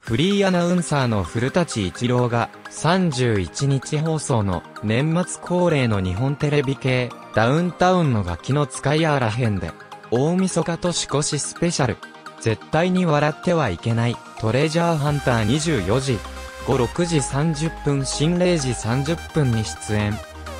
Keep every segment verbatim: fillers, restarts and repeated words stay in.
フリーアナウンサーの古舘一郎がさんじゅういちにち放送の年末恒例の日本テレビ系ダウンタウンのガキの使いやら編で大晦日年越しスペシャル絶対に笑ってはいけないトレジャーハンターにじゅうよじごろくじさんじゅっぷん新れいじさんじゅっぷんに出演。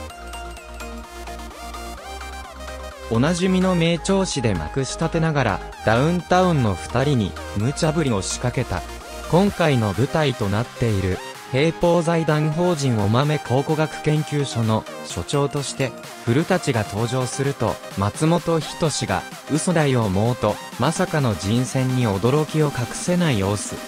おなじみの名調子でまくし立てながらダウンタウンのふたりに無茶ぶりを仕掛けた今回の舞台となっている平方財団法人お豆考古学研究所の所長として古舘が登場すると松本人志が嘘だよ思うとまさかの人選に驚きを隠せない様子。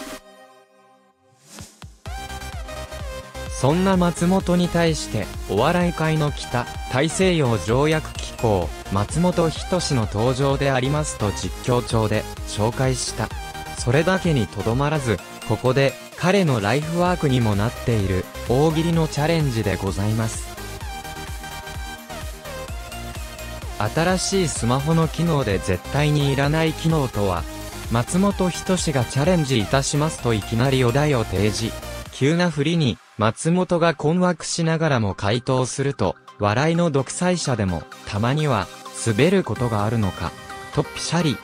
そんな松本に対してお笑い界の北大西洋条約機構松本人志の登場でありますと実況調で紹介した。それだけにとどまらずここで彼のライフワークにもなっている大喜利のチャレンジでございます。新しいスマホの機能で絶対にいらない機能とは。松本人志がチャレンジいたしますといきなりお題を提示。急な振りに松本が困惑しながらも回答すると笑いの独裁者でもたまには滑ることがあるのかとピシャリ。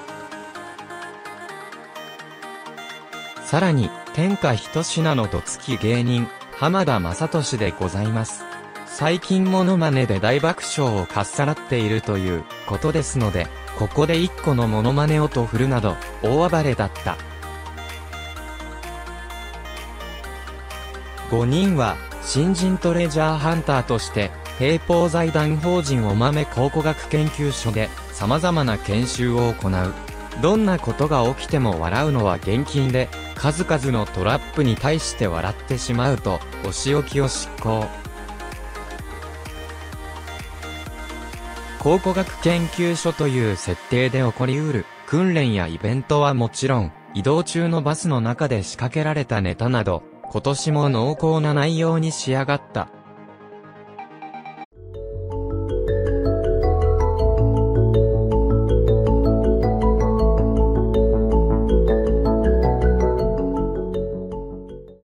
さらに天下一品のどつき芸人浜田雅俊でございます。最近モノマネで大爆笑をかっさらっているということですのでここで一個のモノマネをと振るなど大暴れだった。ごにんは新人トレジャーハンターとして平方財団法人お豆考古学研究所で様々な研修を行う。どんなことが起きても笑うのは厳禁で数々のトラップに対して笑ってしまうとお仕置きを執行。考古学研究所という設定で起こりうる訓練やイベントはもちろん移動中のバスの中で仕掛けられたネタなど今年も濃厚な内容に仕上がった。